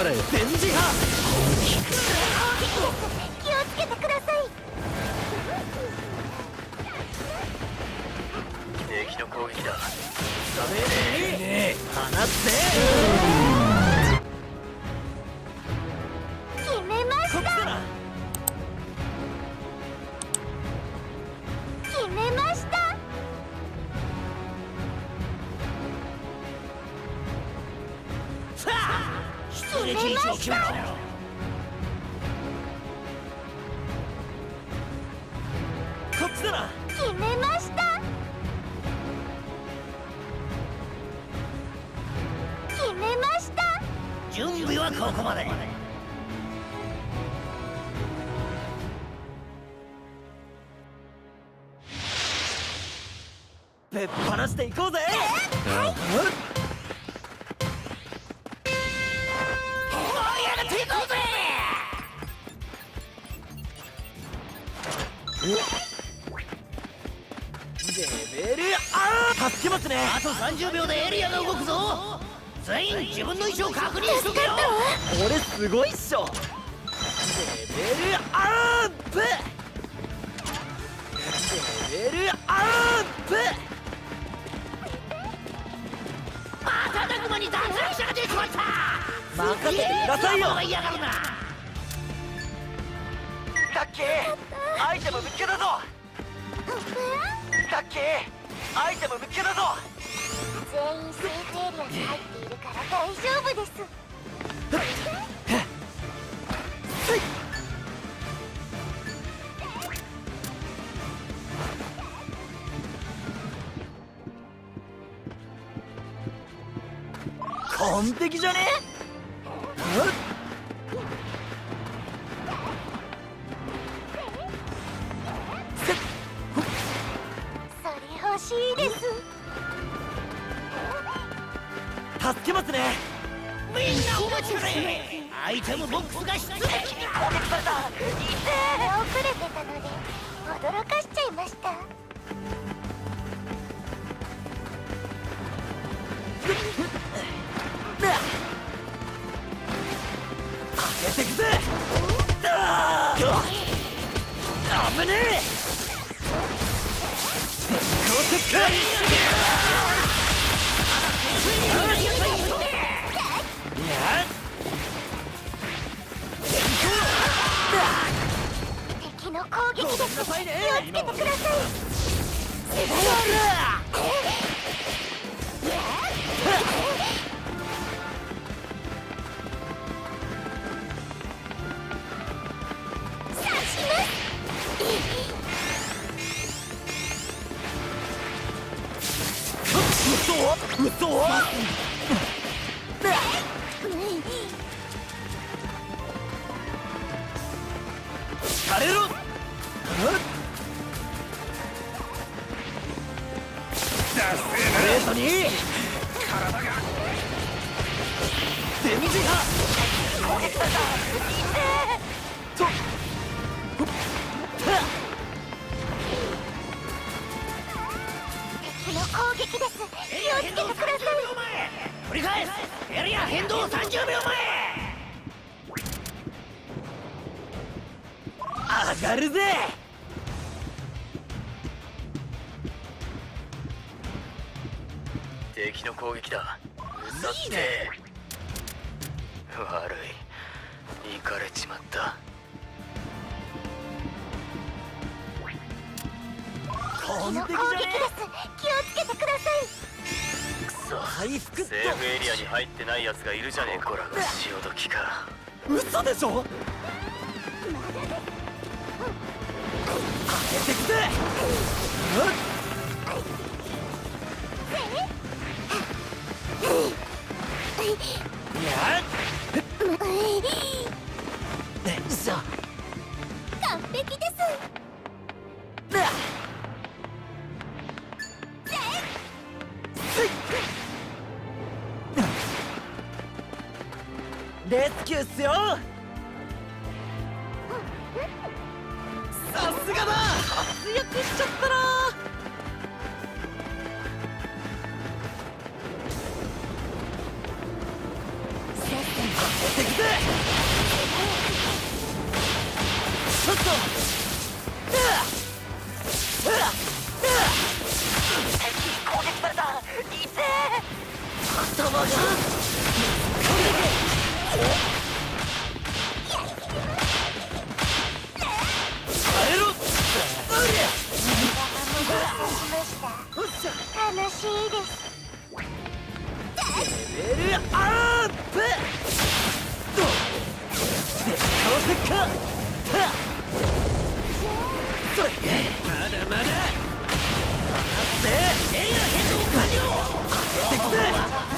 れ電磁波。 気をつけてください。 敵の攻撃だ。 放つぜ。 決めました。決めました。決めました。 こっちだな。 決めました。決めました。 準備はここまで。 ぶっ放していこうぜ。レベル助けますね。 あと30秒でエリアが動くぞ。全員自分の位置を確認しとけよ。 俺すごいっしょ。レベルアップ。レベルアップ。 瞬く間に脱落者が出ちまった。 任せてくださいよ。 嫌がるな。 ラッキー、アイテム見つけたぞ。ラッキー、アイテム見つけたぞ。 全員セーフエリアに入っているから大丈夫です。 完璧じゃね？ それ欲しいです。 助けますね。 みんなお待ちくれ。アイテムボックスが出撃。 攻撃された。遅れてたので驚かしちゃいました。 上げてくぜ。危ねえ。高速敵の攻撃です。気をつけてください。 嘘。疲れろ。ストレートに体が電磁波。攻撃された。 敵の攻撃です。気をつけてください。 繰り返す。エリア変動30秒前。 上がるぜ。 敵の攻撃だ。うさって悪い。イかれちまった。 敵の攻撃です。気をつけてください。 くそ、 回復っと。 セーフエリアに入ってないやつがいるじゃねえか。こらが潮時か。 嘘でしょ。上げてくぜ。 完璧です。 レスキューっすよ。さすがだ。活躍しちゃったな。さっさと行ってくぜ。 敵に攻撃された。いて頭が耐えろ。 楽しいです。 レベルアップ。絶好石化。それまだまだ。せエアヘッド完了。当ててくぜ。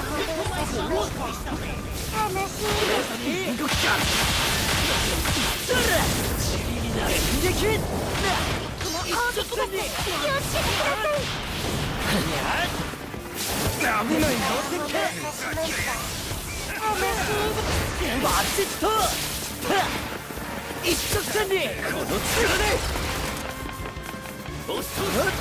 楽しいです。 動きか。それチリな演劇。 敵の攻撃です。気をつけてください。 ダメないよ。 刺しました。楽しいです。 バチッと一直線にこの力で押すと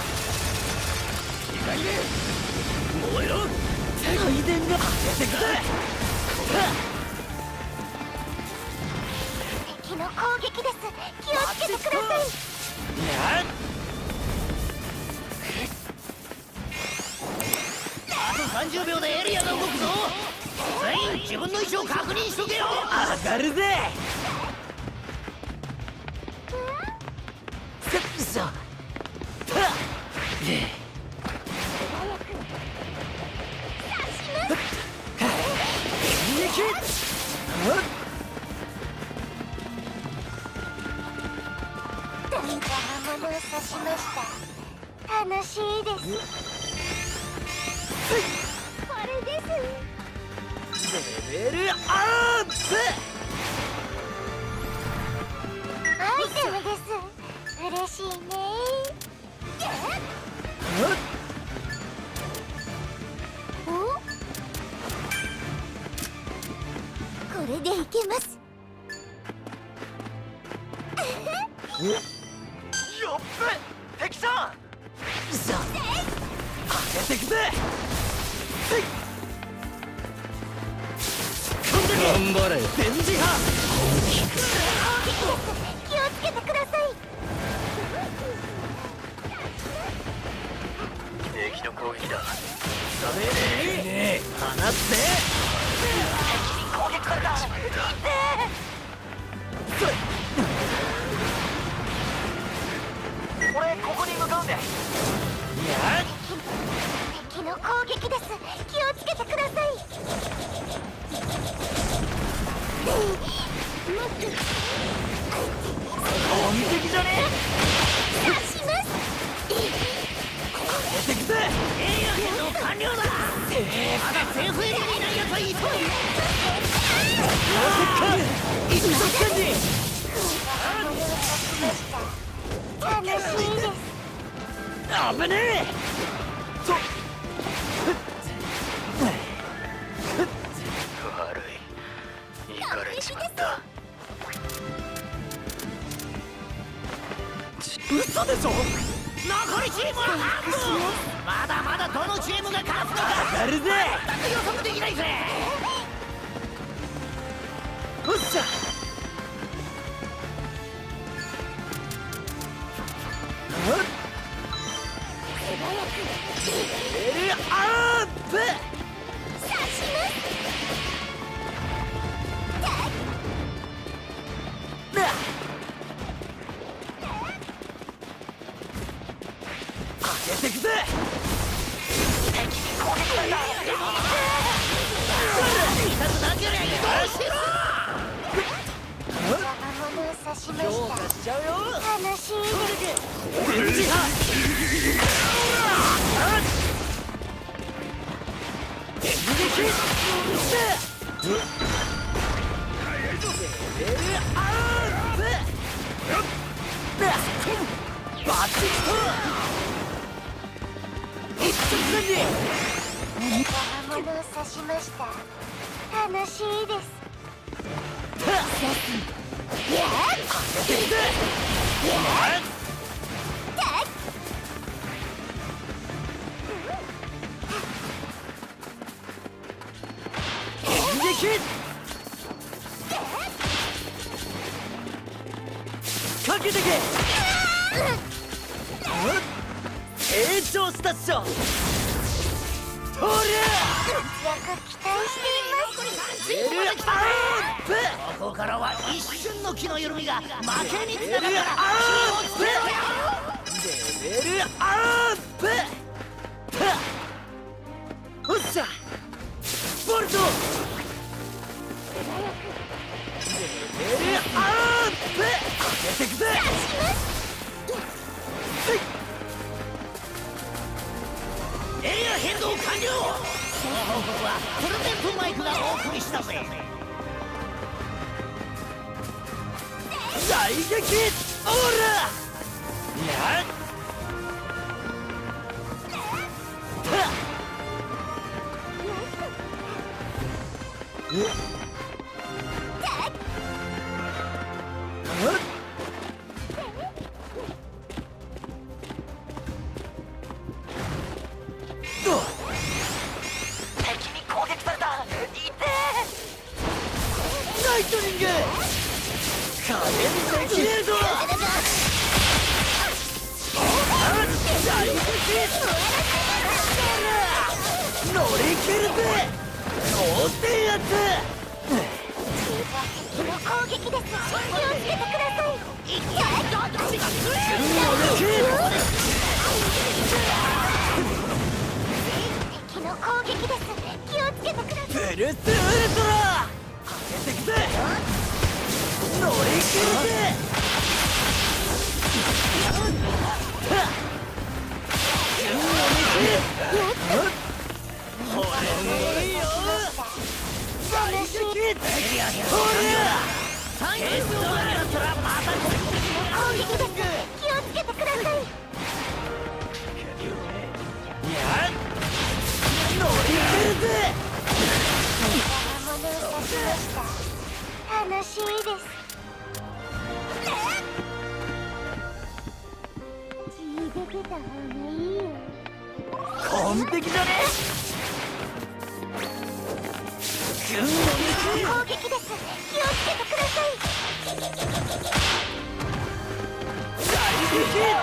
意外で燃えろ。雷電が当ててくぜ。 敵の攻撃です。気をつけてください。 あと30秒でエリアが動くぞ。全員自分の位置を確認しとけよ。 上がるぜ。さっさ邪魔者を刺しました。楽しいです。これです。 レベルアップ。 アイテムです。嬉しいね。お？これでいけます。 よっべ、敵さん。さあ当ててくぜ。頑張れ電磁波。 気をつけてください。 敵の攻撃だ。ダメねえ。放って敵に攻撃された。 それ俺ここに向かうんで。 敵の攻撃です。気をつけてください。 完璧じゃねえ。 刺します。 出てくぜ。 エリア変動完了だ。まだセーフエリアにいないやつはいとい。 一直線に。 楽しいです。 危ねえ。悪い。行かれちまった。嘘でしょ。 残りチームは半分。まだまだどのチームが勝つのかやるぜ。 全く予測できないぜ。 おっしゃ。レベルアップ。 刺します。 当ててくぜ。 敵に攻撃された。 痛くなけりゃ移動しろ。 邪魔者を刺しま強し化しちゃうよ。 た。楽しいです。 電磁波。電撃。レベルアップ。バチッと一直線に。 邪魔者を刺しました。楽しいです。 当ててくぜ。電撃。かけ。 けてけ。成長したっしょ。とりゃ活躍期待しています。 レベルアップ。ここからは一瞬の気の緩みが負けにつながるから気をつけろよ。 レベルアップ。おっしゃボルト。レベルアップ。上げてくぜ。 エリア変動完了。この報告はプレゼントマイクがお送りしたぜ。 大撃オーラ。やっ敵に攻撃された。いてライトニング加減できねえぞ。大撃乗り切るぜ。同点圧。 敵の攻撃です。気をつけてください。敵の攻撃です。気をつけてください。 ブルースウルトラ上げてくぜ。乗り切るぜ。ほれいいよ。大撃エリア変動完了。変動がなったらまた攻撃です。気をつけてください。 やっ乗り切るぜ。 物を出しました。楽しいです。血出てた方がいいよ。 完璧だね。 攻撃です。気をつけてください。 大撃ゲームセッ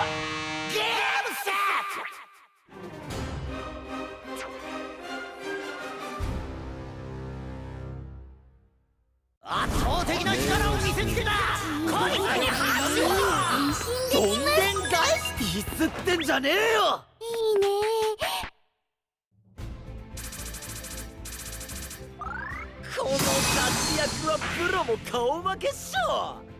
ト。圧倒的な力を見せつけた。こいつに拍手を。 どんでん返しディスってんじゃねえよ。 いいね。 この活躍はプロも顔負けっしょ。